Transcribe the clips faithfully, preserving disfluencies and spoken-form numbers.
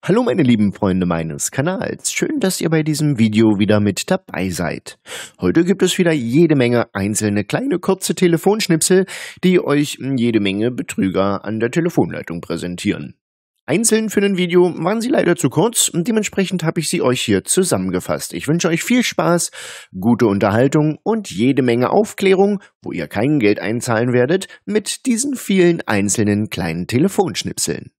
Hallo meine lieben Freunde meines Kanals, schön, dass ihr bei diesem Video wieder mit dabei seid. Heute gibt es wieder jede Menge einzelne kleine kurze Telefonschnipsel, die euch jede Menge Betrüger an der Telefonleitung präsentieren. Einzeln für ein Video waren sie leider zu kurz und dementsprechend habe ich sie euch hier zusammengefasst. Ich wünsche euch viel Spaß, gute Unterhaltung und jede Menge Aufklärung, wo ihr kein Geld einzahlen werdet, mit diesen vielen einzelnen kleinen Telefonschnipseln.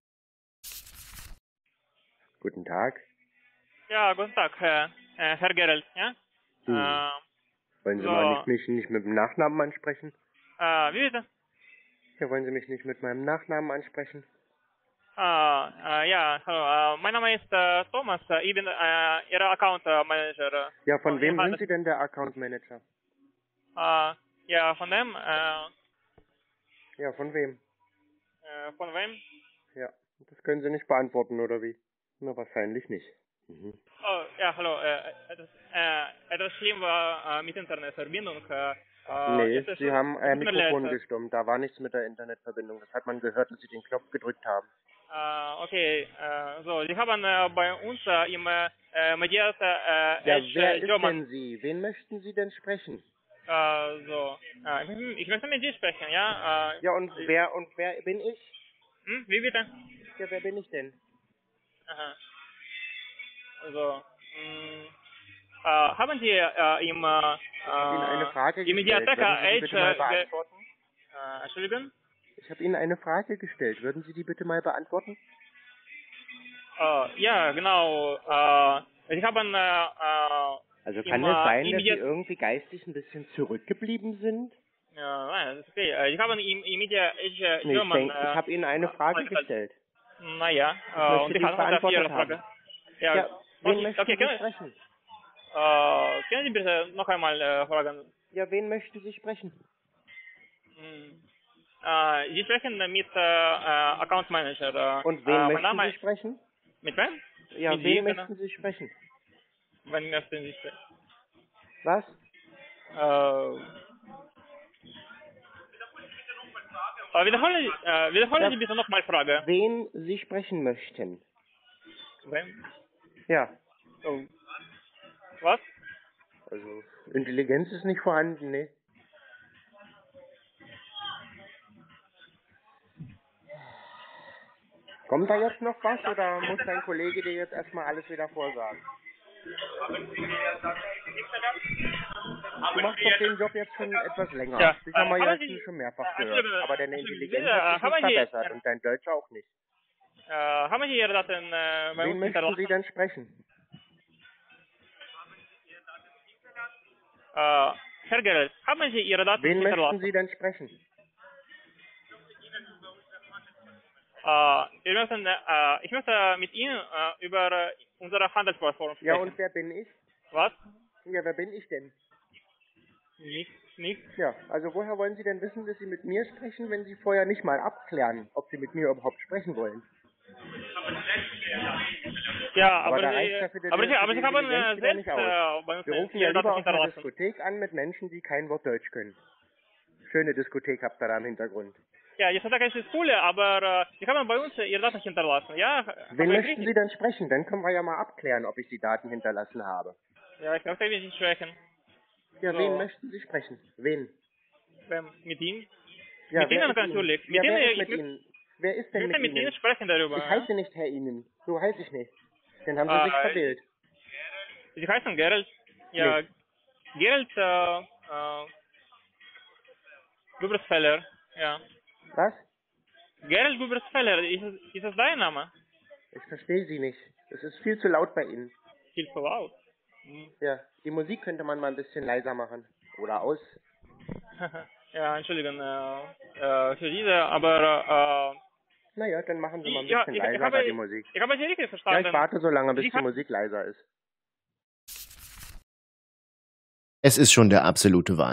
Guten Tag. Ja, guten Tag, Herr, äh, Herr Gerald, ja? Hm. Äh, Wollen Sie so. mal nicht, mich nicht mit dem Nachnamen ansprechen? äh, wie bitte? Ja, wollen Sie mich nicht mit meinem Nachnamen ansprechen? Äh, äh, ja, hallo, äh, mein Name ist äh, Thomas, äh, ich bin äh, Ihr Account äh, Manager. Ja, von Äh, wem ja, sind Sie denn der Account Manager? Äh, ja, von dem, äh, Ja, von wem? äh, von wem? Ja, das können Sie nicht beantworten, oder wie? Na, wahrscheinlich nicht. Mhm. Oh, ja, hallo, äh, etwas, äh, etwas schlimm war äh, mit Internetverbindung. Äh, äh, Nee, jetzt ist Sie es- haben ein tut mir leid, Mikrofon äh, gestummt, da war nichts mit der Internetverbindung. Das hat man gehört, dass Sie den Knopf gedrückt haben. Äh, okay, äh, so, Sie haben äh, bei uns äh, im äh, Mediat äh, Ja, Edge wer äh, ist German, denn Sie? Wen möchten Sie denn sprechen? äh, so, äh, ich, ich möchte mit dir sprechen, ja? Äh, Ja, und wer, und wer bin ich? hm, wie bitte? Ja, wer bin ich denn? Aha, so, mh, äh, haben Sie äh, im, äh, Ich habe Ihnen eine Frage im gestellt. Mediathek Würden Sie die Edge, bitte mal äh, ge- beantworten? äh, Entschuldigung? Ich habe Ihnen eine Frage gestellt. Würden Sie die bitte mal beantworten? Äh, ja, genau, äh, Sie haben, äh, äh, Also im, kann es äh, sein, im dass Sie Mediat irgendwie geistig ein bisschen zurückgeblieben sind? ja, nein, das ist okay. Äh, Sie haben im, im Media Edge Nee, ich German, denke, ich äh, habe Ihnen eine Frage äh, gestellt. naja, Ich äh, möchte und ich die hatte dafür Ihre beantwortet haben. Frage. Ja, Ja, wen okay, möchten okay, Sie können, sprechen? äh, können Sie bitte noch einmal äh, fragen? Ja, wen möchten Sie sprechen? Hm. Äh, Sie sprechen mit äh, äh, Account Manager. Äh, Und wen äh, mein möchten Name Sie ist, sprechen? mit wem? Ja, Mit wen Sie, genau. möchten Sie sprechen? Wann möchten Sie sprechen? Was? Äh, äh, wiederholen, Sie- äh, wiederholen Ja, Sie bitte nochmal Frage. wen Sie sprechen möchten? Wem? Ja, Oh. Was? also Intelligenz ist nicht vorhanden, ne? Kommt da jetzt noch was oder muss dein Kollege dir jetzt erstmal alles wieder vorsagen? Du machst doch den Job jetzt schon etwas länger. Ja, Das äh, haben wir ja haben jetzt Sie, schon mehrfach äh, gehört. Entschuldigung, Aber deine Entschuldigung, Intelligenz bitte, hat äh, sich nicht haben Sie, verbessert und dein Deutsch auch nicht. äh, haben Sie Ihre Daten äh, bei Wen uns möchten Sie hinterlassen? denn sprechen? Äh, Herr Gerald, haben Sie Ihre Daten Wen möchten hinterlassen? Sie denn sprechen? Äh, wir möchten, äh, ich möchte mit Ihnen äh, über äh, unsere Handelsplattform Ja, sprechen. und wer bin ich? Was? Ja, wer bin ich denn? Nichts, nichts. Ja, also woher wollen Sie denn wissen, dass Sie mit mir sprechen, wenn Sie vorher nicht mal abklären, ob Sie mit mir überhaupt sprechen wollen? Ja, Aber aber da Sie, reicht ja für die, aber Sie, für aber die Sie haben Intelligenz äh, wieder selbst nicht aus. äh, bei uns Wir äh, rufen ja Ihre Daten lieber auf einer hinterlassen. Diskothek an mit Menschen, die kein Wort Deutsch können. Schöne Diskothek habt ihr da im Hintergrund. Ja, die Diskothek ist cool, aber äh, Sie haben bei uns äh, Ihre Daten hinterlassen. Ja, Wen habe ich möchten richtig? Sie denn sprechen? Dann können wir ja mal abklären, ob ich die Daten hinterlassen habe. Ja, ich möchte nicht sprechen. Ja, wen So, möchten Sie sprechen? Wen? ähm, mit Ihnen? Ja, Mit wer Ihnen ist Ihnen? natürlich. Ja, Mit Ihnen, wer ist ich, mit mö- Ihnen? Wer ist ich denn mit möchte mit Ihnen Ihnen? sprechen darüber. Ich Ja? heiße nicht Herr Ihnen. So heiße ich nicht. Dann haben Sie sich Äh, verwählt. Sie heißen Gerald. Ja, Nee. Gerald äh, äh, Gubersfeller. Ja. Was? Gerald Gubersfeller, ist, es- ist das dein Name? Ich verstehe Sie nicht. Es ist viel zu laut bei Ihnen. Viel zu laut. Hm. Ja, die Musik könnte man mal ein bisschen leiser machen. Oder aus. Ja, Entschuldigung äh, äh, für diese, aber Naja, dann machen Sie mal äh, ein ja, bisschen ich, ich, leiser habe, da die Musik. ich habe Sie richtig Ja, verstanden. ich warte so lange, bis Sie die ha- Musik leiser ist. Es ist schon der absolute Wahnsinn.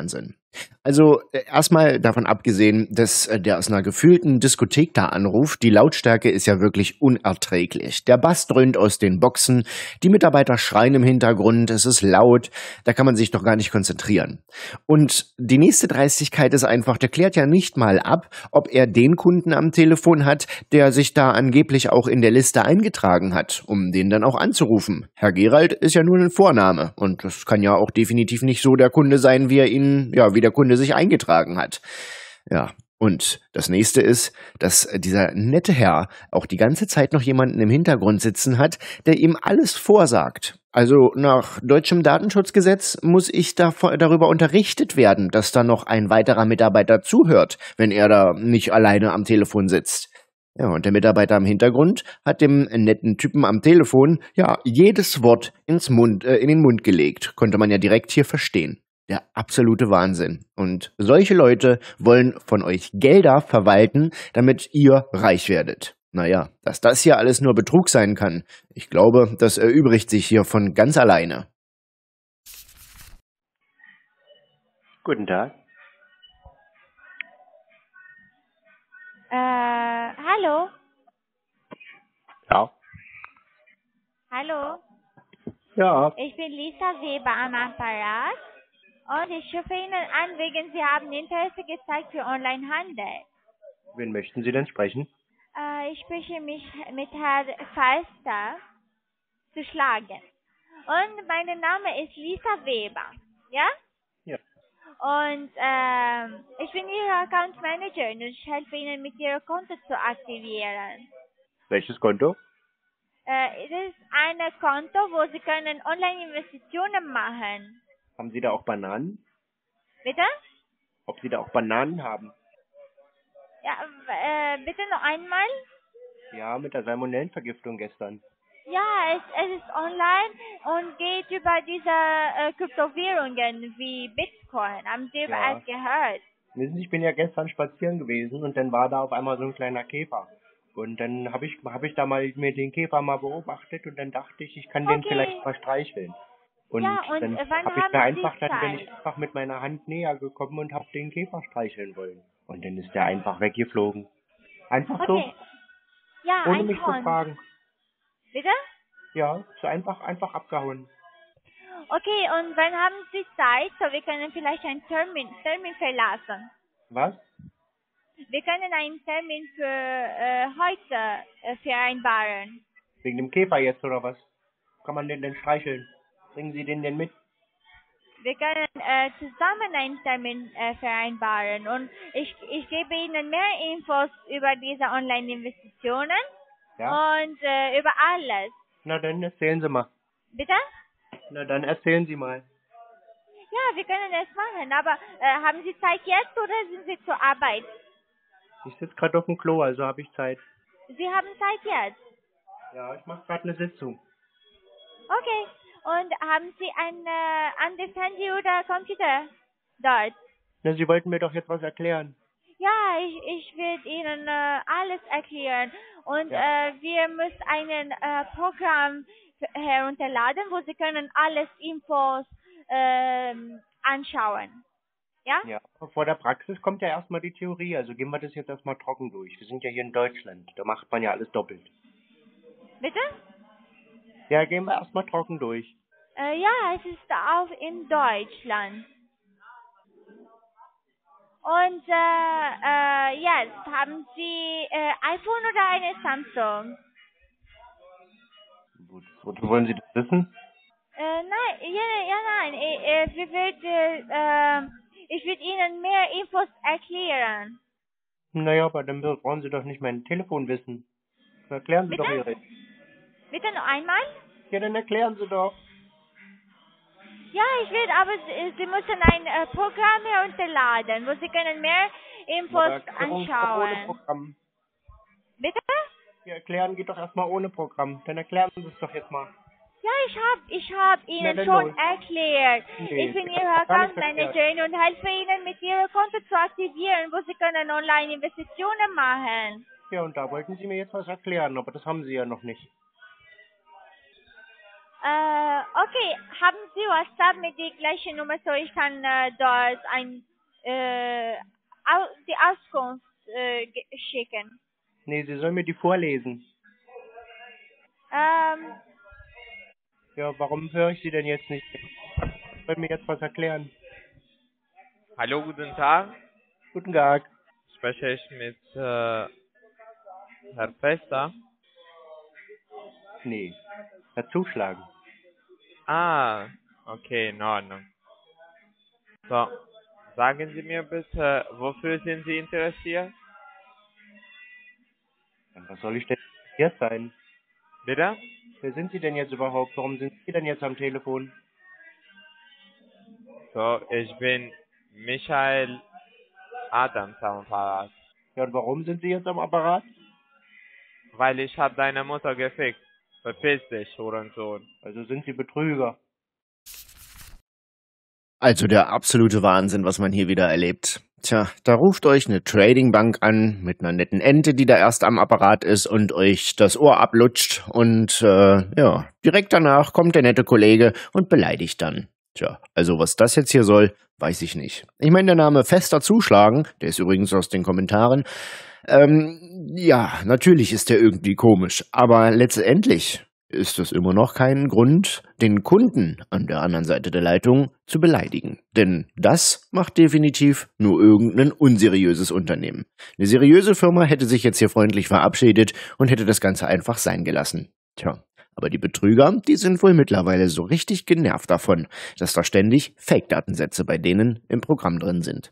Also äh, erstmal davon abgesehen, dass äh, der aus einer gefühlten Diskothek da anruft, die Lautstärke ist ja wirklich unerträglich. Der Bass dröhnt aus den Boxen, die Mitarbeiter schreien im Hintergrund, es ist laut, da kann man sich doch gar nicht konzentrieren. Und die nächste Dreistigkeit ist einfach, der klärt ja nicht mal ab, ob er den Kunden am Telefon hat, der sich da angeblich auch in der Liste eingetragen hat, um den dann auch anzurufen. Herr Gerald ist ja nur ein Vorname und das kann ja auch definitiv nicht so der Kunde sein, wie er ihn, ja, wie der Kunde sich eingetragen hat. Ja, und das nächste ist, dass dieser nette Herr auch die ganze Zeit noch jemanden im Hintergrund sitzen hat, der ihm alles vorsagt. Also nach deutschem Datenschutzgesetz muss ich davor, darüber unterrichtet werden, dass da noch ein weiterer Mitarbeiter zuhört, wenn er da nicht alleine am Telefon sitzt. Ja, und der Mitarbeiter im Hintergrund hat dem netten Typen am Telefon ja jedes Wort ins Mund, äh, in den Mund gelegt. Konnte man ja direkt hier verstehen. Der absolute Wahnsinn. Und solche Leute wollen von euch Gelder verwalten, damit ihr reich werdet. Naja, dass das hier alles nur Betrug sein kann, ich glaube, das erübrigt sich hier von ganz alleine. Guten Tag. Äh, hallo? Ja. Hallo? Ja. Ich bin Lisa Weber am Apparat und ich rufe Ihnen an, wegen Sie haben Interesse gezeigt für Onlinehandel. Wen möchten Sie denn sprechen? Äh, ich spreche mich mit Herrn Falster zu schlagen. Und mein Name ist Lisa Weber, ja? Ja. Und ähm, ich bin Ihre Account Manager und ich helfe Ihnen mit Ihrem Konto zu aktivieren. Welches Konto? Äh, es ist ein Konto, wo Sie können Online-Investitionen machen. Haben Sie da auch Bananen? Bitte? Ob Sie da auch Bananen haben? Ja, äh, bitte noch einmal? Ja, mit der Salmonellenvergiftung gestern. Ja, es, es ist online und geht über diese äh, Kryptowährungen wie Bitcoin. Haben Sie über Ja. es gehört? Wissen Sie, ich bin ja gestern spazieren gewesen und dann war da auf einmal so ein kleiner Käfer. Und dann habe ich, hab ich da mal mir den Käfer mal beobachtet und dann dachte ich, ich kann den Okay. vielleicht mal streicheln. Und, Ja, und, dann äh, wann habe ich haben mir Sie einfach, dann bin Zeit? ich einfach mit meiner Hand näher gekommen und habe den Käfer streicheln wollen. Und dann ist der einfach weggeflogen. Einfach Okay. Ja, so, ohne ein mich zu Ton. fragen. Bitte? Ja, so einfach, einfach abgehauen. Okay, und wann haben Sie Zeit? So, wir können vielleicht einen Termin, Termin verlassen. Was? Wir können einen Termin für äh, heute äh, vereinbaren. Wegen dem Käfer jetzt oder was? Kann man den denn streicheln? Bringen Sie den denn mit? Wir können äh, zusammen einen Termin äh, vereinbaren und ich, ich gebe Ihnen mehr Infos über diese Online-Investitionen Ja? und äh, über alles. Na dann erzählen Sie mal. Bitte? Na dann erzählen Sie mal. Ja, wir können es machen, aber äh, haben Sie Zeit jetzt oder sind Sie zur Arbeit? Ich sitze gerade auf dem Klo, also habe ich Zeit. Sie haben Zeit jetzt? Ja, ich mache gerade eine Sitzung. Okay. Und haben Sie ein äh, anderes Handy oder Computer dort? Na, Sie wollten mir doch jetzt was erklären. Ja, ich, ich werde Ihnen äh, alles erklären. Und Ja. äh, wir müssen ein äh, Programm herunterladen, wo Sie können alles Infos ähm, anschauen. Ja? Ja. Vor der Praxis kommt ja erstmal die Theorie, also gehen wir das jetzt erstmal trocken durch. Wir sind ja hier in Deutschland, da macht man ja alles doppelt. Bitte? Ja, gehen wir erstmal trocken durch. Äh, ja, es ist auch in Deutschland. Und äh, äh, jetzt haben Sie äh, iPhone oder eine Samsung? Wo, wozu wollen Sie das wissen? Äh, nein, ja, ja, nein. Ich, äh, wir wird, äh, äh, ich würde Ihnen mehr Infos erklären. Naja, aber dann brauchen Sie doch nicht mein Telefon wissen. Dann erklären Sie Bitte? doch Ihre. Bitte noch einmal? Ja, dann erklären Sie doch. Ja, ich will, aber Sie, Sie müssen ein äh, Programm herunterladen, wo Sie können mehr Infos Aber Erklärung geht doch ohne anschauen. Programm. Bitte? Ja, erklären geht doch erstmal ohne Programm. Dann erklären Sie es doch jetzt mal. Ja, ich hab, ich hab Ihnen dann schon los. erklärt. Nee, Ich bin ich hab Ihre gar Account nichts erklärt. Managerin und helfe Ihnen mit Ihrem Konto zu aktivieren, wo Sie können Online-Investitionen machen. Ja, und da wollten Sie mir jetzt was erklären, aber das haben Sie ja noch nicht. Äh, okay, haben Sie WhatsApp mit der gleichen Nummer, so ich kann äh, dort ein äh, au- die Auskunft äh, ge- schicken. Nee, Sie sollen mir die vorlesen. Ähm, Ja, warum höre ich Sie denn jetzt nicht? Sie sollen mir jetzt was erklären. Hallo, guten Tag. Guten Tag. Spreche ich mit äh, Herr Fester? Nee. Dazuschlagen. Ah, okay, in Ordnung. So, sagen Sie mir bitte, wofür sind Sie interessiert? Ja, was soll ich denn interessiert sein? Bitte? Wer sind Sie denn jetzt überhaupt? Warum sind Sie denn jetzt am Telefon? So, ich bin Michael Adams am Apparat. Ja, und warum sind Sie jetzt am Apparat? Weil ich hab deine Mutter gefickt. Verpiss dich, Hurensohn. Also sind Sie Betrüger. Also der absolute Wahnsinn, was man hier wieder erlebt. Tja, da ruft euch eine Tradingbank an mit einer netten Ente, die da erst am Apparat ist und euch das Ohr ablutscht und äh, ja, direkt danach kommt der nette Kollege und beleidigt dann. Tja, also was das jetzt hier soll, weiß ich nicht. Ich meine, der Name Fester Zuschlagen, der ist übrigens aus den Kommentaren, ähm, ja, natürlich ist der irgendwie komisch, aber letztendlich ist das immer noch kein Grund, den Kunden an der anderen Seite der Leitung zu beleidigen. Denn das macht definitiv nur irgendein unseriöses Unternehmen. Eine seriöse Firma hätte sich jetzt hier freundlich verabschiedet und hätte das Ganze einfach sein gelassen. Tja, aber die Betrüger, die sind wohl mittlerweile so richtig genervt davon, dass da ständig Fake-Datensätze bei denen im Programm drin sind.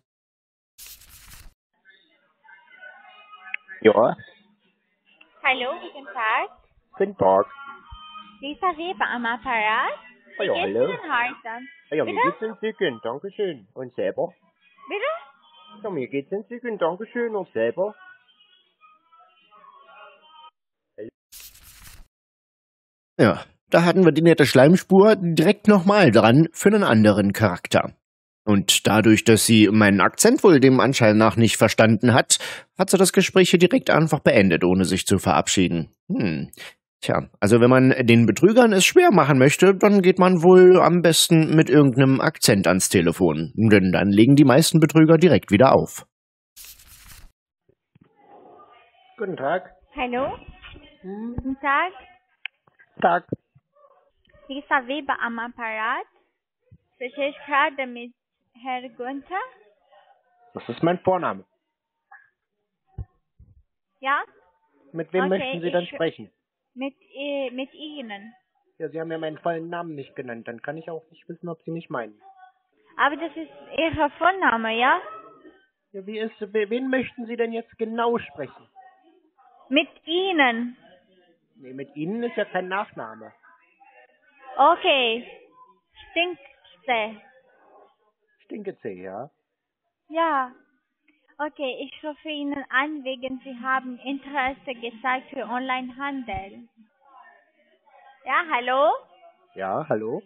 Ja, hallo, guten Tag. guten Tag. Lisa Weber am Apparat. Ah Wie ja, geht's hallo. Ihnen heute? Ah ja, mir Bitte? geht's entzückend, Dankeschön. Und selber? Bitte? Ja, mir geht's entzückend, Dankeschön. Und selber? Ja, da hatten wir die nette Schleimspur direkt nochmal dran für einen anderen Charakter. Und dadurch, dass sie meinen Akzent wohl dem Anschein nach nicht verstanden hat, hat sie das Gespräch hier direkt einfach beendet, ohne sich zu verabschieden. Hm. Tja, also wenn man den Betrügern es schwer machen möchte, dann geht man wohl am besten mit irgendeinem Akzent ans Telefon. Denn dann legen die meisten Betrüger direkt wieder auf. Guten Tag. Hallo, guten Tag. Tag. Lisa Weber am Apparat. Spreche ich gerade mit Herrn Günther? Das ist mein Vorname. Ja? Mit wem Okay, möchten Sie dann ich- sprechen? Mit, äh, mit Ihnen. Ja, Sie haben ja meinen vollen Namen nicht genannt. Dann kann ich auch nicht wissen, ob Sie mich meinen. Aber das ist Ihr Vorname, ja? Ja, wie ist, we- wen möchten Sie denn jetzt genau sprechen? Mit Ihnen. Nee, mit Ihnen ist ja kein Nachname. Okay. Stinkste. Stinkezee, ja? Ja. Okay, ich rufe Ihnen an, wegen Sie haben Interesse gezeigt für Onlinehandel. Ja, hallo? Ja, hallo?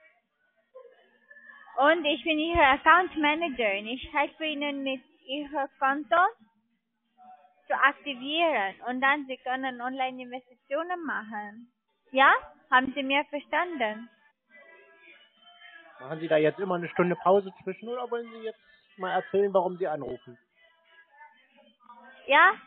Und ich bin Ihre Account Managerin. Ich helfe Ihnen mit Ihrem Konto zu aktivieren und dann Sie können Online-Investitionen machen. Ja? Haben Sie mir verstanden? Machen Sie da jetzt immer eine Stunde Pause zwischen oder wollen Sie jetzt mal erzählen, warum Sie anrufen? Ja?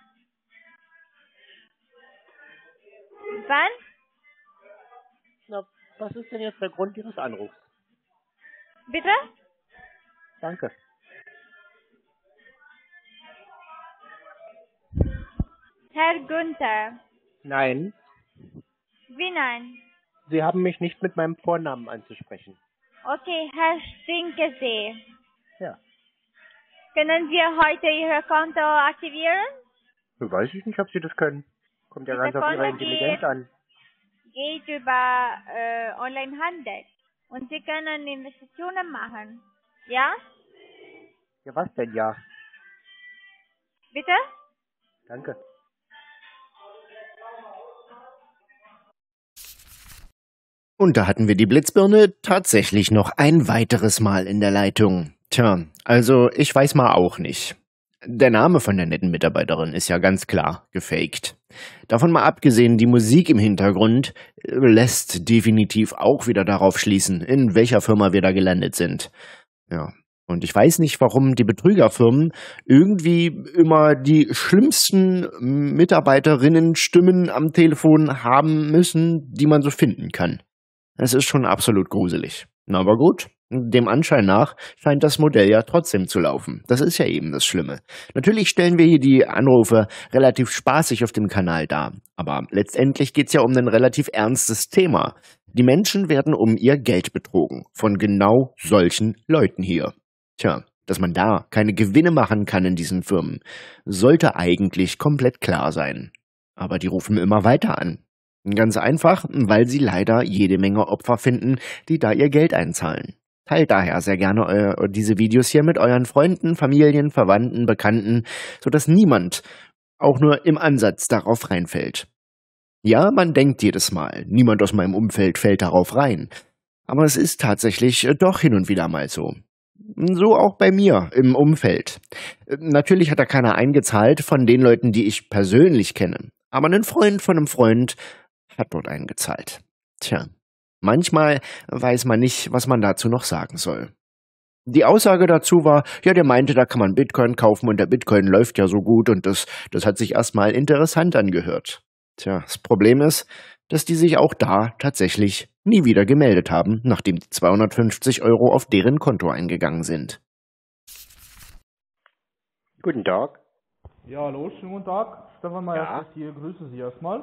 Wann? Na, was ist denn jetzt der Grund Ihres Anrufs? Bitte? Danke. Herr Günther. Nein, Wie nein? Sie haben mich nicht mit meinem Vornamen anzusprechen. Okay, Herr Stinkesee. Ja. Können wir heute Ihr Konto aktivieren? Weiß ich nicht, ob Sie das können. Kommt ja ganz Dieser auf Ihre Konto Intelligenz geht- an. Geht über äh, Onlinehandel. Und Sie können Investitionen machen. Ja? Ja, was denn ja? Bitte? Danke. Und da hatten wir die Blitzbirne tatsächlich noch ein weiteres Mal in der Leitung. Tja, also ich weiß mal auch nicht. Der Name von der netten Mitarbeiterin ist ja ganz klar gefaked. Davon mal abgesehen, die Musik im Hintergrund äh, lässt definitiv auch wieder darauf schließen, in welcher Firma wir da gelandet sind. Ja, Und ich weiß nicht, warum die Betrügerfirmen irgendwie immer die schlimmsten Mitarbeiterinnen-Stimmen am Telefon haben müssen, die man so finden kann. Es ist schon absolut gruselig. Na, aber gut, dem Anschein nach scheint das Modell ja trotzdem zu laufen. Das ist ja eben das Schlimme. Natürlich stellen wir hier die Anrufe relativ spaßig auf dem Kanal dar, aber letztendlich geht's ja um ein relativ ernstes Thema. Die Menschen werden um ihr Geld betrogen, von genau solchen Leuten hier. Tja, dass man da keine Gewinne machen kann in diesen Firmen, sollte eigentlich komplett klar sein. Aber die rufen immer weiter an. Ganz einfach, weil sie leider jede Menge Opfer finden, die da ihr Geld einzahlen. Teilt daher sehr gerne eu- diese Videos hier mit euren Freunden, Familien, Verwandten, Bekannten, sodass niemand auch nur im Ansatz darauf reinfällt. Ja, man denkt jedes Mal, niemand aus meinem Umfeld fällt darauf rein. Aber es ist tatsächlich äh, doch hin und wieder mal so. So auch bei mir im Umfeld. Äh, Natürlich hat da keiner eingezahlt von den Leuten, die ich persönlich kenne. Aber ein Freund von einem Freund hat dort eingezahlt. Tja, manchmal weiß man nicht, was man dazu noch sagen soll. Die Aussage dazu war, ja, der meinte, da kann man Bitcoin kaufen und der Bitcoin läuft ja so gut und das, das hat sich erstmal interessant angehört. Tja, das Problem ist, dass die sich auch da tatsächlich nie wieder gemeldet haben, nachdem die zweihundertfünfzig Euro auf deren Konto eingegangen sind. Guten Tag. Ja, hallo, schönen guten Tag. Stefan Meyer Ja. spricht hier, grüße Sie erstmal.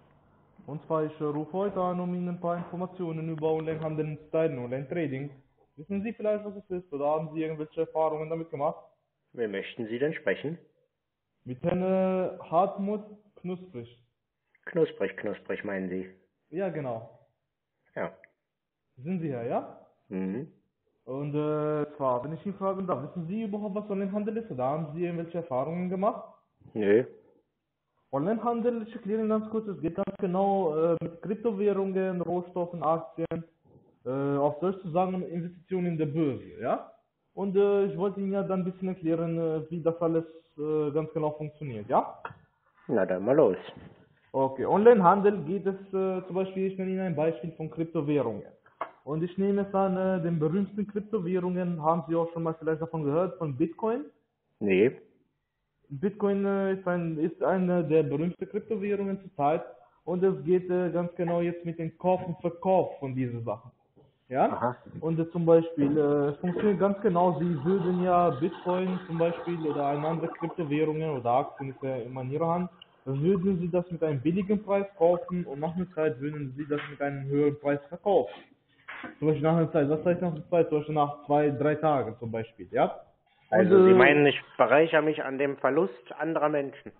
Und zwar, ich äh, rufe heute an, um Ihnen ein paar Informationen über Onlinehandel und Stylen, Online-Trading. Wissen Sie vielleicht, was es ist, oder haben Sie irgendwelche Erfahrungen damit gemacht? Wer möchten Sie denn sprechen? Mit Herrn äh, Hartmut Knusprig. Knusprig, knusprig meinen Sie? Ja, genau. Ja. Sind Sie Herr, ja? Mhm. Und äh, zwar, wenn ich Ihnen fragen darf, wissen Sie überhaupt, was Onlinehandel ist, oder haben Sie irgendwelche Erfahrungen gemacht? Nö. Onlinehandel, ich erkläre Ihnen ganz kurz, es geht ganz genau äh, mit Kryptowährungen, Rohstoffen, Aktien, äh, auf Deutsch zu sagen, Investitionen in der Börse, ja? Und äh, ich wollte Ihnen ja dann ein bisschen erklären, äh, wie das alles äh, ganz genau funktioniert, ja? Na dann mal los. Okay, Onlinehandel geht es äh, zum Beispiel, ich nenne Ihnen ein Beispiel von Kryptowährungen. Und ich nehme es an, äh, den berühmten Kryptowährungen, haben Sie auch schon mal vielleicht davon gehört, von Bitcoin? Nee. Bitcoin äh, ist, ein, ist eine der berühmten Kryptowährungen zurzeit und es geht äh, ganz genau jetzt mit dem Kauf und Verkauf von diesen Sachen. Ja? Aha. Und äh, zum Beispiel, äh, es funktioniert ganz genau, Sie würden ja Bitcoin zum Beispiel oder eine andere Kryptowährungen oder Aktien ist ja immer in Ihrer Hand, würden Sie das mit einem billigen Preis kaufen und nach einer Zeit würden Sie das mit einem höheren Preis verkaufen. Zum Beispiel nach einer Zeit, was heißt nach einer Zeit? Zum Beispiel nach zwei, drei Tagen zum Beispiel, ja? Also Und, Sie äh, meinen, ich bereichere mich an dem Verlust anderer Menschen?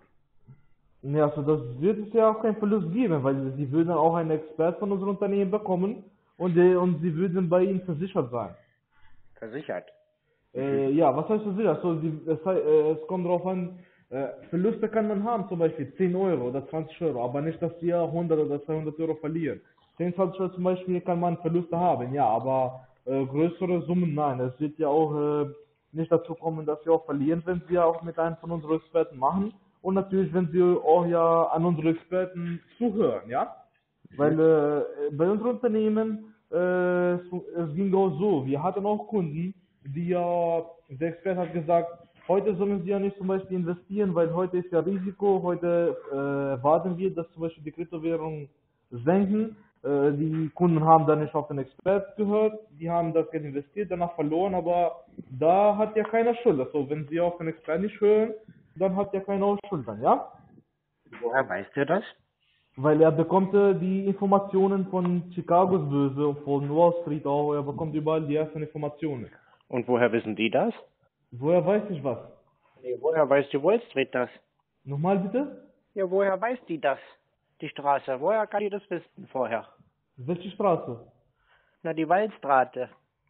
Ja, also das wird es ja auch keinen Verlust geben, weil sie würden auch einen Expert von unserem Unternehmen bekommen und, äh, und sie würden bei ihnen versichert sein. Versichert. Äh, ja, was heißt versichert? Also, sie, es, hei- äh, es kommt darauf an, äh, Verluste kann man haben, zum Beispiel zehn Euro oder zwanzig Euro, aber nicht, dass sie ja hundert oder zweihundert Euro verlieren. zehn, zwanzig Euro zum Beispiel kann man Verluste haben, ja, aber äh, größere Summen nein. Es wird ja auch äh, nicht dazu kommen, dass sie auch verlieren, wenn sie ja auch mit einem von unseren Experten machen. Und natürlich, wenn sie auch ja an unsere Experten zuhören, ja. Weil äh, bei unseren Unternehmen, äh, so, es ging auch so, wir hatten auch Kunden, die ja, der Experte hat gesagt, heute sollen sie ja nicht zum Beispiel investieren, weil heute ist ja Risiko, heute äh, warten wir, dass zum Beispiel die Kryptowährungen senken. Äh, die Kunden haben dann nicht auf den Experten gehört, die haben das Geld investiert, danach verloren, aber da hat ja keiner Schuld. Also wenn sie auf den Experten nicht hören, dann hat ja keiner auch Schuld dann, ja? Woher weißt du das? Weil er bekommt äh, die Informationen von Chicagos Börse und von Wall Street auch, er bekommt überall die ersten Informationen. Und woher wissen die das? Woher weiß ich was? Nee, woher weiß die Wall Street das? Nochmal bitte? Ja, woher weiß die das? Die Straße. Woher kann die das wissen vorher? Welche Straße? Na, die Waldstraße.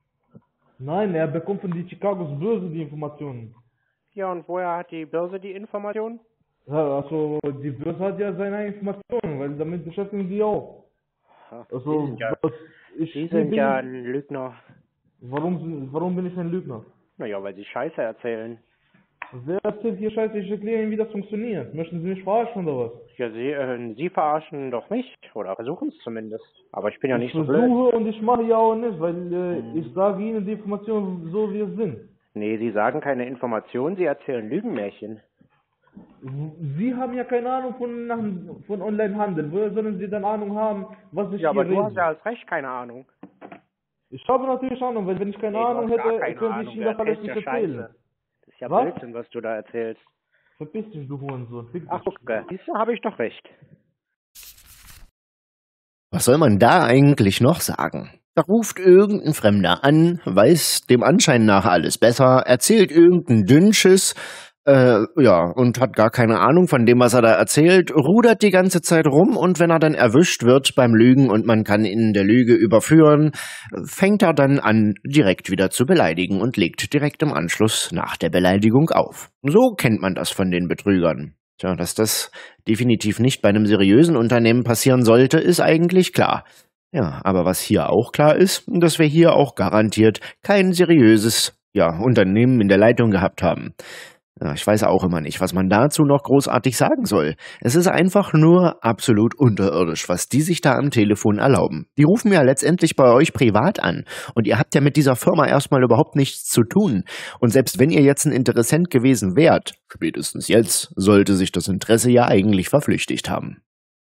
Nein, er bekommt von die Chicagos Börse die Informationen. Ja, und woher hat die Börse die Information? Ja, also die Börse hat ja seine Informationen, weil damit beschäftigen die auch. Ach, Also die sind ja, was ich die wie sind bin ja ich, ein Lügner. warum warum bin ich ein Lügner? Naja, weil sie Scheiße erzählen. Wer erzählt hier Scheiße? Ich erkläre Ihnen, wie das funktioniert. Möchten Sie mich verarschen oder was? Ja, sie, äh, sie verarschen doch mich. Oder versuchen es zumindest. Aber ich bin ja Ich nicht so blöd. versuche und ich mache ja auch nicht, weil äh, Hm. ich sage Ihnen die Informationen so wie es sind. Nee, Sie sagen keine Informationen, Sie erzählen Lügenmärchen. Sie haben ja keine Ahnung von, von Onlinehandel. Woher sollen Sie dann Ahnung haben, was ich Ja, hier aber du hast rede? ja als Recht keine Ahnung. Ich habe natürlich Ahnung, weil wenn ich keine Nee, du Ahnung hast gar hätte, keine könnte ich Ahnung. Ihnen Du das alles erzählst nicht ja erzählen. Scheiße. Das ist ja Was? Blödsinn, was du da erzählst. Verpiss dich, du Hurensohn. Fick dich. Ach, okay. Siehst du, habe ich doch recht. Was soll man da eigentlich noch sagen? Da ruft irgendein Fremder an, weiß dem Anschein nach alles besser, erzählt irgendein Dünnschiss, äh, ja, und hat gar keine Ahnung von dem, was er da erzählt, rudert die ganze Zeit rum und wenn er dann erwischt wird beim Lügen und man kann ihn in der Lüge überführen, fängt er dann an, direkt wieder zu beleidigen und legt direkt im Anschluss nach der Beleidigung auf. So kennt man das von den Betrügern. Tja, dass das definitiv nicht bei einem seriösen Unternehmen passieren sollte, ist eigentlich klar. Ja, aber was hier auch klar ist, dass wir hier auch garantiert kein seriöses, ja, Unternehmen in der Leitung gehabt haben. Ja, ich weiß auch immer nicht, was man dazu noch großartig sagen soll. Es ist einfach nur absolut unterirdisch, was die sich da am Telefon erlauben. Die rufen ja letztendlich bei euch privat an und ihr habt ja mit dieser Firma erstmal überhaupt nichts zu tun. Und selbst wenn ihr jetzt ein Interessent gewesen wärt, spätestens jetzt, sollte sich das Interesse ja eigentlich verflüchtigt haben.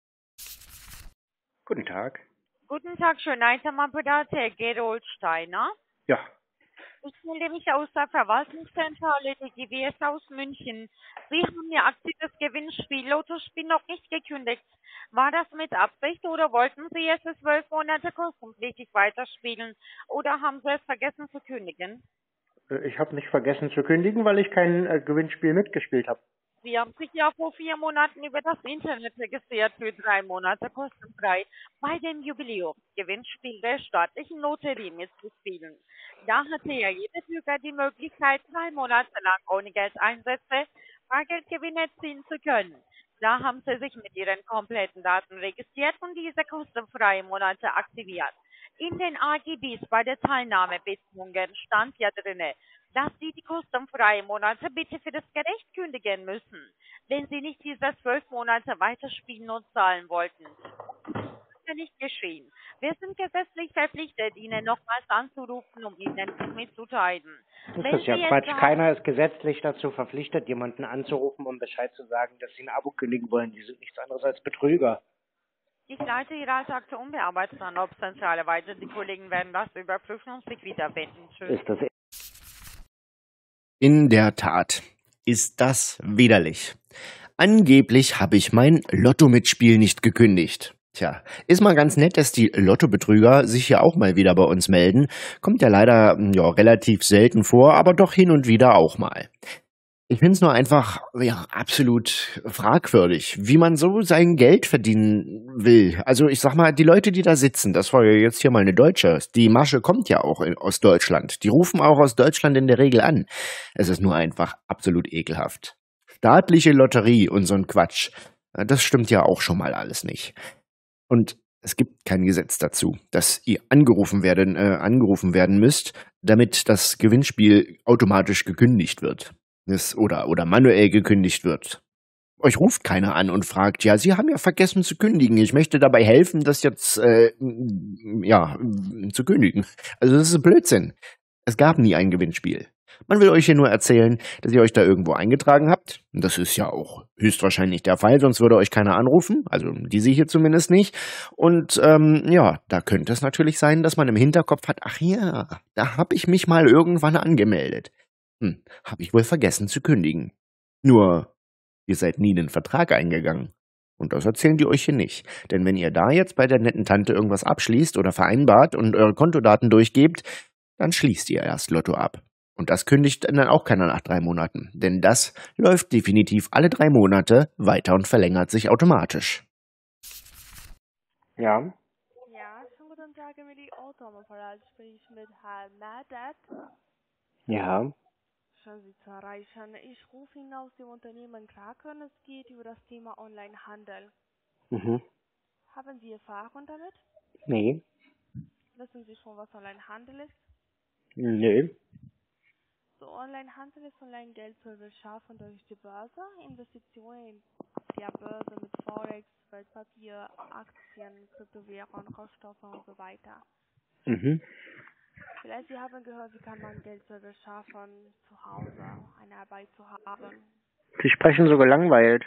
Guten Tag. Guten Tag, schön Einzelmann-Pedal, Gerold Steiner. Ja. Ich melde mich aus der Verwaltungszentrale der G W S aus München. Sie haben Ihr aktives Gewinnspiel Lottospiel noch nicht gekündigt. War das mit Absicht oder wollten Sie es für zwölf Monate kostenpflichtig weiterspielen? Oder haben Sie es vergessen zu kündigen? Ich habe nicht vergessen zu kündigen, weil ich kein äh, Gewinnspiel mitgespielt habe. Sie haben sich ja vor vier Monaten über das Internet registriert für drei Monate kostenfrei bei dem Jubiläumsgewinnspiel der staatlichen Lotterie mitzuspielen. Da hatte ja jeder Bürger die Möglichkeit, drei Monate lang ohne Geldeinsätze Bargeldgewinne erzielen zu können. Da haben Sie sich mit Ihren kompletten Daten registriert und diese kostenfreien Monate aktiviert. In den A G Bs bei der Teilnahmebedingungen stand ja drinne, dass Sie die kostenfreien Monate bitte für das Gericht kündigen müssen, wenn Sie nicht diese zwölf Monate weiterspielen und zahlen wollten. Das ist ja nicht geschehen. Wir sind gesetzlich verpflichtet, Ihnen nochmals anzurufen, um Ihnen das mitzuteilen. Das ist ja Quatsch. Keiner ist gesetzlich dazu verpflichtet, jemanden anzurufen, um Bescheid zu sagen, dass sie ein Abo kündigen wollen. Die sind nichts anderes als Betrüger. Ich leite Ihre Alltag unbearbeitet an Obzentrale weiter. Die Kollegen werden das überprüfen und sich wieder wenden. Tschüss. Ist das In der Tat ist das widerlich. Angeblich habe ich mein Lotto-Mitspiel nicht gekündigt. Tja, ist mal ganz nett, dass die Lottobetrüger sich hier auch mal wieder bei uns melden. Kommt ja leider ja, relativ selten vor, aber doch hin und wieder auch mal. Ich finde es nur einfach ja, absolut fragwürdig, wie man so sein Geld verdienen will. Also ich sag mal, die Leute, die da sitzen, das war ja jetzt hier mal eine Deutsche, die Masche kommt ja auch in, aus Deutschland. Die rufen auch aus Deutschland in der Regel an. Es ist nur einfach absolut ekelhaft. Staatliche Lotterie und so ein Quatsch, das stimmt ja auch schon mal alles nicht. Und es gibt kein Gesetz dazu, dass ihr angerufen werden, äh, angerufen werden müsst, damit das Gewinnspiel automatisch gekündigt wird. Das, oder, oder manuell gekündigt wird. Euch ruft keiner an und fragt, ja, Sie haben ja vergessen zu kündigen. Ich möchte dabei helfen, das jetzt, äh, ja, zu kündigen. Also das ist Blödsinn. Es gab nie ein Gewinnspiel. Man will euch hier nur erzählen, dass ihr euch da irgendwo eingetragen habt. Und das ist ja auch höchstwahrscheinlich der Fall, sonst würde euch keiner anrufen. Also diese hier zumindest nicht. Und ähm, ja, da könnte es natürlich sein, dass man im Hinterkopf hat, ach ja, da habe ich mich mal irgendwann angemeldet. Hm, habe ich wohl vergessen zu kündigen. Nur, ihr seid nie einen Vertrag eingegangen. Und das erzählen die euch hier nicht. Denn wenn ihr da jetzt bei der netten Tante irgendwas abschließt oder vereinbart und eure Kontodaten durchgebt, dann schließt ihr erst Lotto ab. Und das kündigt dann auch keiner nach drei Monaten. Denn das läuft definitiv alle drei Monate weiter und verlängert sich automatisch. Ja. Ja, schönen guten Tag, Emily Otto. Am Apparat spreche ich mit Herrn Madet. Ja. Schön, Sie zu erreichen. Ich rufe Ihnen aus dem Unternehmen Kraken. Es geht über das Thema Onlinehandel. Mhm. Haben Sie Erfahrung damit? Nee. Wissen Sie schon, was Onlinehandel ist? Nö. So, Onlinehandel ist Online-Geld zu beschaffen durch die Börse, Investitionen in der Börse mit Forex, Wertpapier, Aktien, Kryptowährungen, Rohstoffe und so weiter. Mhm. Vielleicht Sie haben gehört, wie kann man Geldservice schaffen, zu Hause eine Arbeit zu haben. Sie sprechen so gelangweilt.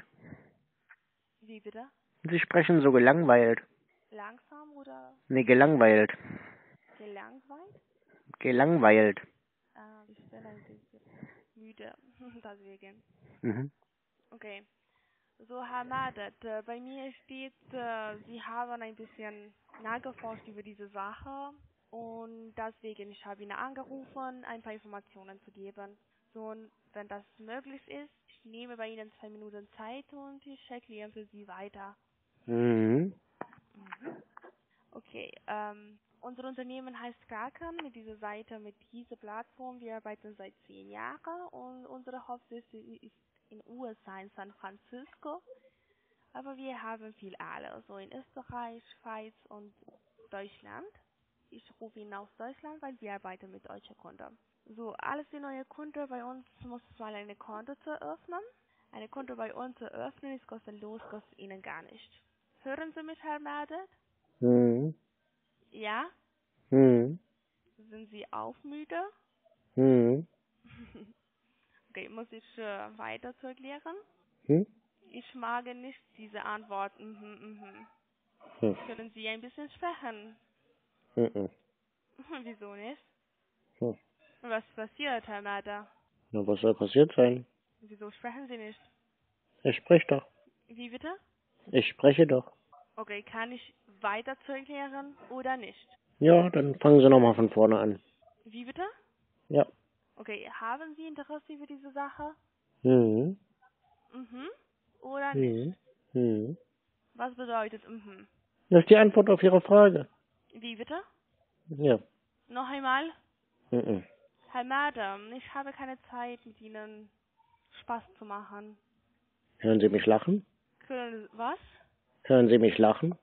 Wie bitte? Sie sprechen so gelangweilt. Langsam oder Nee, gelangweilt. gelangweilt? Gelangweilt. Ah, ich bin ein bisschen müde, deswegen. Mhm. Okay. So, Herr Madet, äh, bei mir steht, äh, Sie haben ein bisschen nachgeforscht über diese Sache und deswegen, ich habe Ihnen angerufen, ein paar Informationen zu geben. So, und wenn das möglich ist, ich nehme bei Ihnen zwei Minuten Zeit und ich erkläre für Sie weiter. Mhm. Mhm. Okay, ähm, unser Unternehmen heißt Kraken mit dieser Seite, mit dieser Plattform. Wir arbeiten seit zehn Jahren und unsere Hauptsitz ist in U S A, in San Francisco. Aber wir haben viel alle, so in Österreich, Schweiz und Deutschland. Ich rufe ihn aus Deutschland, weil wir arbeiten mit deutschen Kunden. So, alles die neue Kunde bei uns muss mal eine Konto zu öffnen. Eine Konto bei uns zu öffnen ist kostenlos, kostet Ihnen gar nicht. Hören Sie mich, Herr Madet? Mhm. Ja? Mhm. Sind Sie auch müde? Mhm. Okay, muss ich äh, weiter zu erklären? Hm? Ich mag nicht diese Antwort. Mhm, mhm. Hm. Können Sie ein bisschen sprechen? Mhm. Wieso nicht? Hm. Was passiert, Herr Mader? Na, was soll passiert sein? Wieso sprechen Sie nicht? Ich spreche doch. Wie bitte? Ich spreche doch. Okay, kann ich weiter zu erklären oder nicht? Ja, dann fangen Sie nochmal von vorne an. Wie bitte? Ja. Okay, haben Sie Interesse über diese Sache? Mhm. Mhm. Oder nicht? Mhm. Mhm. Was bedeutet mhm? Das ist die Antwort auf Ihre Frage. Wie bitte? Ja. Noch einmal? Mhm. Herr Madam, ich habe keine Zeit, mit Ihnen Spaß zu machen. Hören Sie mich lachen? Können, was? Hören Sie mich lachen?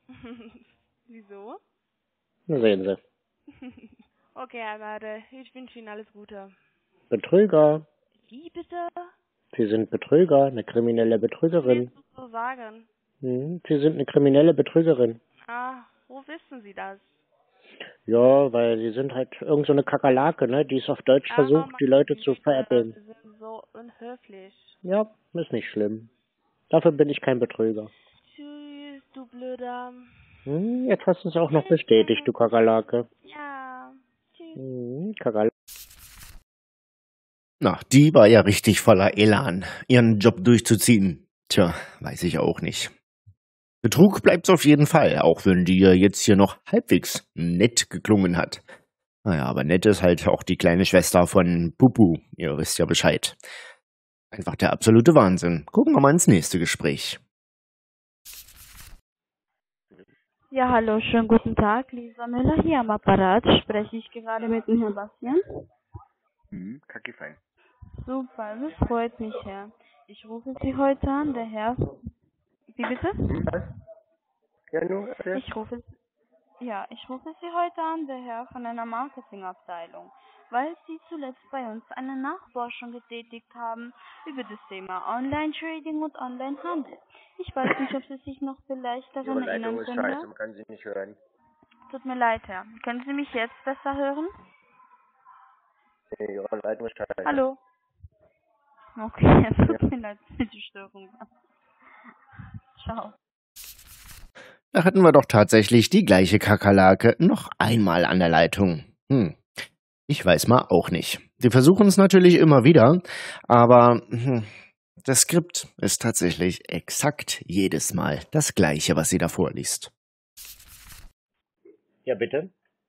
Wieso? Na, sehen Sie. Okay, Herr Made, ich wünsche Ihnen alles Gute. Betrüger. Wie bitte? Sie sind Betrüger, eine kriminelle Betrügerin. Was willst du so sagen? Mhm. Sie sind eine kriminelle Betrügerin. Ah, wo wissen Sie das? Ja, weil Sie sind halt irgend so eine Kakerlake, ne? Die es auf Deutsch Ah, versucht, die Leute zu veräppeln. Sie sind so unhöflich. Ja, ist nicht schlimm. Dafür bin ich kein Betrüger. Tschüss, du Blöder. Hm, jetzt hast du es auch noch bestätigt, du Kakerlake. Ja, tschüss. Hm, Kakerlake. Na, die war ja richtig voller Elan, ihren Job durchzuziehen. Tja, weiß ich auch nicht. Betrug bleibt's auf jeden Fall, auch wenn die ja jetzt hier noch halbwegs nett geklungen hat. Naja, aber nett ist halt auch die kleine Schwester von Pupu. Ihr wisst ja Bescheid. Einfach der absolute Wahnsinn. Gucken wir mal ins nächste Gespräch. Ja, hallo, schönen guten Tag. Lisa Müller hier am Apparat. Spreche ich gerade mit dem Herrn Bastian? Mhm, kacke fein. Super, das freut mich, Herr. Ich rufe Sie heute an, der Herr... Wie bitte? Was? Ja, nur, erzähl. Ich rufe... Ja, ich rufe Sie heute an, der Herr von einer Marketingabteilung, weil Sie zuletzt bei uns eine Nachforschung getätigt haben über das Thema Online-Trading und Online-Handel. Ich weiß nicht, ob Sie sich noch vielleicht Ihre daran Leitung erinnern ist können. scheiße, Herr? man kann sie nicht hören. Tut mir leid, Herr. Können Sie mich jetzt besser hören? Nee, Ihre Leitung ist scheiße. Hallo? Okay, es tut mir leid für die Störung. Ciao. Da hatten wir doch tatsächlich die gleiche Kakerlake noch einmal an der Leitung. Hm. Ich weiß mal auch nicht. Sie versuchen es natürlich immer wieder, aber hm, das Skript ist tatsächlich exakt jedes Mal das gleiche, was sie da vorliest. Ja, bitte?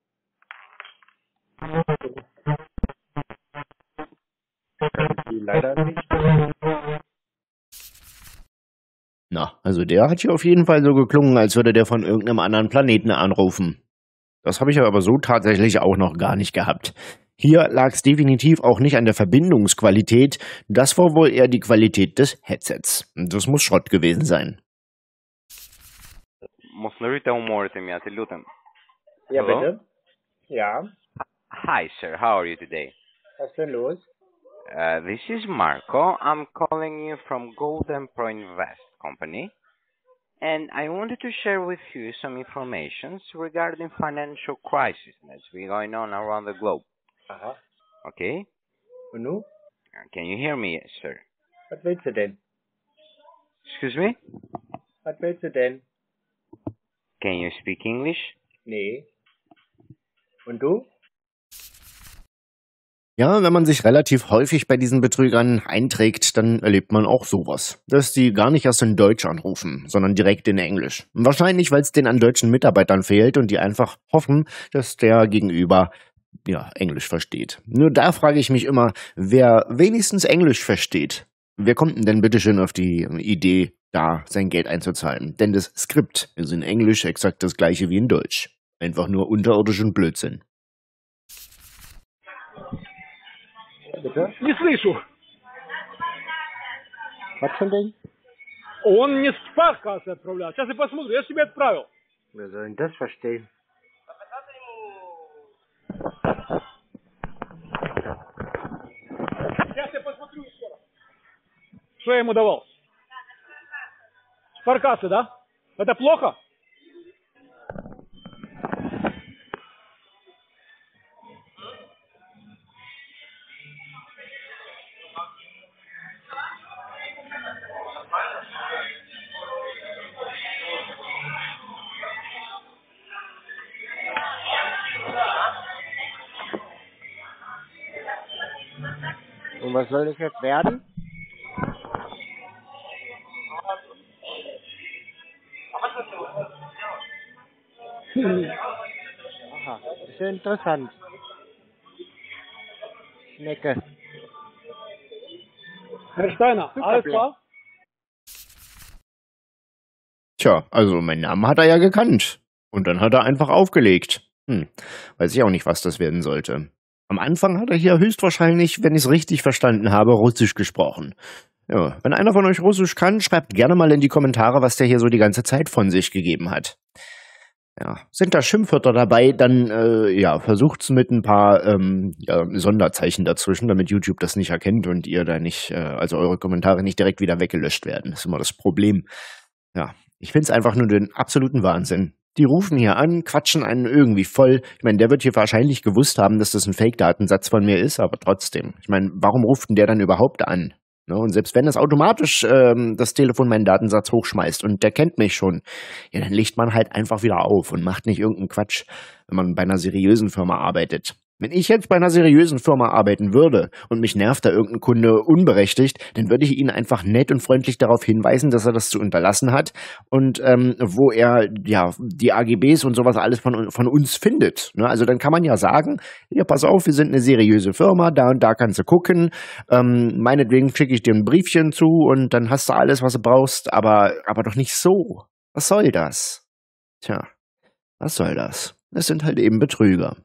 Die leider nicht. Na, also der hat hier auf jeden Fall so geklungen, als würde der von irgendeinem anderen Planeten anrufen. Das habe ich aber so tatsächlich auch noch gar nicht gehabt. Hier lag es definitiv auch nicht an der Verbindungsqualität, das war wohl eher die Qualität des Headsets. Das muss Schrott gewesen sein. Можливо, уморити меня, Luton. Ja, Hello? bitte? Ja. Hi, sir. How are you today? Was ist denn los? Uh, this is Marco. I'm calling you from Golden Pro Invest Company. And I wanted to share with you some information regarding financial crisis that's been going on around the globe. Aha. Okay? Und nu? Can you hear me, sir? Was willst du denn? Excuse me? Was willst du denn? Can you speak English? Nee. Und du? Ja, wenn man sich relativ häufig bei diesen Betrügern einträgt, dann erlebt man auch sowas. Dass die gar nicht erst in Deutsch anrufen, sondern direkt in Englisch. Wahrscheinlich, weil es denen an deutschen Mitarbeitern fehlt und die einfach hoffen, dass der Gegenüber ja Englisch versteht. Nur da frage ich mich immer, wer wenigstens Englisch versteht, wer kommt denn, denn bitte schön auf die Idee, da sein Geld einzuzahlen? Denn das Skript ist in Englisch exakt das gleiche wie in Deutsch. Einfach nur unterirdischen Blödsinn. Bitte? Не слышу. Was für ein Ding? Он мне Спаркасы отправлял. Сейчас я посмотрю, я же тебе отправил. Wer soll denn das verstehen? Сейчас я посмотрю еще раз. Что я ему давал? Спаркасы, да? Это плохо? Und was soll das jetzt werden? Aha, das ist ja interessant. Schnecke. Herr Steiner, alles klar? Tja, also meinen Namen hat er ja gekannt. Und dann hat er einfach aufgelegt. Hm, weiß ich auch nicht, was das werden sollte. Am Anfang hat er hier höchstwahrscheinlich, wenn ich es richtig verstanden habe, Russisch gesprochen. Ja, wenn einer von euch Russisch kann, schreibt gerne mal in die Kommentare, was der hier so die ganze Zeit von sich gegeben hat. Ja, sind da Schimpfwörter dabei, dann äh, ja, versucht's mit ein paar ähm, ja, Sonderzeichen dazwischen, damit YouTube das nicht erkennt und ihr da nicht, äh, also eure Kommentare nicht direkt wieder weggelöscht werden. Das ist immer das Problem. Ja, ich find's einfach nur den absoluten Wahnsinn. Die rufen hier an, quatschen einen irgendwie voll. Ich meine, der wird hier wahrscheinlich gewusst haben, dass das ein Fake-Datensatz von mir ist, aber trotzdem. Ich meine, warum ruft denn der dann überhaupt an? Ne? Und selbst wenn es automatisch ähm, das Telefon meinen Datensatz hochschmeißt und der kennt mich schon, ja, dann legt man halt einfach wieder auf und macht nicht irgendeinen Quatsch, wenn man bei einer seriösen Firma arbeitet. Wenn ich jetzt bei einer seriösen Firma arbeiten würde und mich nervt da irgendein Kunde unberechtigt, dann würde ich ihn einfach nett und freundlich darauf hinweisen, dass er das zu unterlassen hat und ähm, wo er ja die A G Bs und sowas alles von, von uns findet. Ne? Also dann kann man ja sagen, ja, pass auf, wir sind eine seriöse Firma, da und da kannst du gucken, ähm, meinetwegen schicke ich dir ein Briefchen zu und dann hast du alles, was du brauchst, aber, aber doch nicht so. Was soll das? Tja, was soll das? Das sind halt eben Betrüger.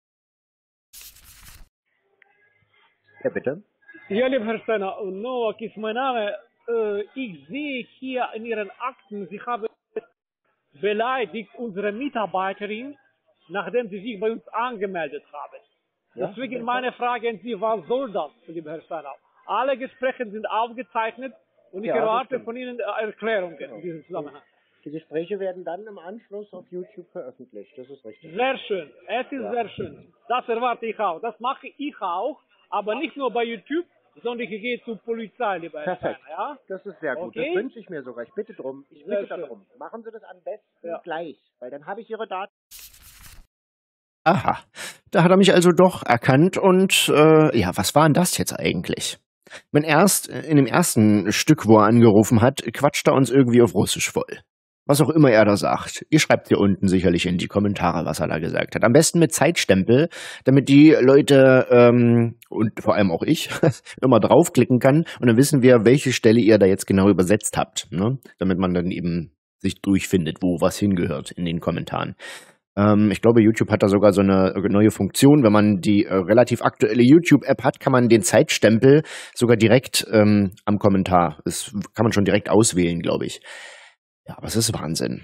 Ja, bitte. Ja, lieber Herr Steiner, Novak ist mein Name. Äh, ich sehe hier in Ihren Akten, Sie haben beleidigt unsere Mitarbeiterin, nachdem sie sich bei uns angemeldet haben. Ja, Deswegen meine Frage an Sie, was soll das, lieber Herr Steiner? Alle Gespräche sind aufgezeichnet und ich Ja, das erwarte stimmt. von Ihnen äh, Erklärungen in diesem Zusammenhang. Die Gespräche werden dann im Anschluss auf YouTube veröffentlicht. Das ist richtig. Sehr schön, es ist Ja. sehr schön. Das erwarte ich auch. Das mache ich auch, aber nicht nur bei YouTube, sondern ich gehe zur Polizei, lieber Herr Perfekt. Steiner, ja? Das ist sehr gut. Okay. Das wünsche ich mir sogar. Ich bitte drum. Ich Sehr bitte schön. darum. Machen Sie das am besten Ja. gleich, weil dann habe ich Ihre Daten. Aha, da hat er mich also doch erkannt und äh, ja, was war denn das jetzt eigentlich? Wenn erst in dem ersten Stück, wo er angerufen hat, quatscht er uns irgendwie auf Russisch voll. Was auch immer er da sagt. Ihr schreibt hier unten sicherlich in die Kommentare, was er da gesagt hat. Am besten mit Zeitstempel, damit die Leute ähm, und vor allem auch ich immer draufklicken kann und dann wissen wir, welche Stelle ihr da jetzt genau übersetzt habt, ne? Damit man dann eben sich durchfindet, wo was hingehört in den Kommentaren. Ähm, ich glaube, YouTube hat da sogar so eine neue Funktion. Wenn man die äh, relativ aktuelle YouTube-App hat, kann man den Zeitstempel sogar direkt ähm, am Kommentar, das kann man schon direkt auswählen, glaube ich. Ja, aber es ist Wahnsinn.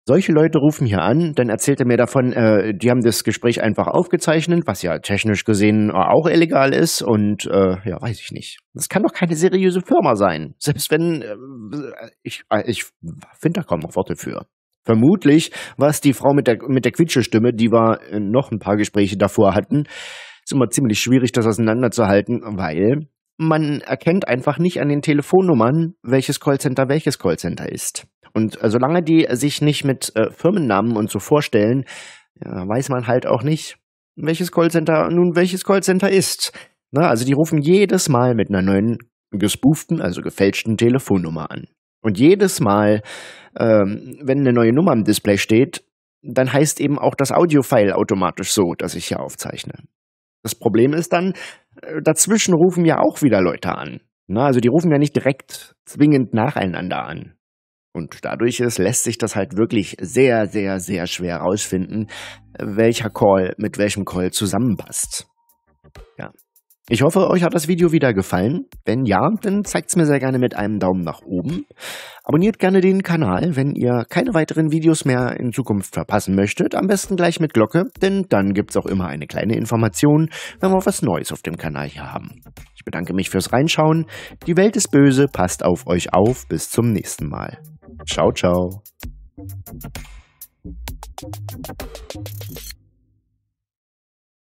Solche Leute rufen hier an, dann erzählt er mir davon, äh, die haben das Gespräch einfach aufgezeichnet, was ja technisch gesehen auch illegal ist und äh, ja, weiß ich nicht. Das kann doch keine seriöse Firma sein. Selbst wenn, äh, ich, ich finde da kaum noch Worte für. Vermutlich war es die Frau mit der, mit der Quietschestimme, die wir äh, noch ein paar Gespräche davor hatten. Ist immer ziemlich schwierig, das auseinanderzuhalten, weil man erkennt einfach nicht an den Telefonnummern, welches Callcenter welches Callcenter ist. Und äh, solange die sich nicht mit äh, Firmennamen und so vorstellen, ja, weiß man halt auch nicht, welches Callcenter nun welches Callcenter ist. Na, also die rufen jedes Mal mit einer neuen gespooften, also gefälschten Telefonnummer an. Und jedes Mal, ähm, wenn eine neue Nummer am Display steht, dann heißt eben auch das Audiofile automatisch so, dass ich hier aufzeichne. Das Problem ist dann, äh, dazwischen rufen ja auch wieder Leute an. Na, also die rufen ja nicht direkt zwingend nacheinander an. Und dadurch ist, lässt sich das halt wirklich sehr, sehr, sehr schwer herausfinden, welcher Call mit welchem Call zusammenpasst. Ja. Ich hoffe, euch hat das Video wieder gefallen. Wenn ja, dann zeigt es mir sehr gerne mit einem Daumen nach oben. Abonniert gerne den Kanal, wenn ihr keine weiteren Videos mehr in Zukunft verpassen möchtet. Am besten gleich mit Glocke, denn dann gibt es auch immer eine kleine Information, wenn wir was Neues auf dem Kanal hier haben. Ich bedanke mich fürs Reinschauen. Die Welt ist böse, passt auf euch auf. Bis zum nächsten Mal. Ciao, ciao.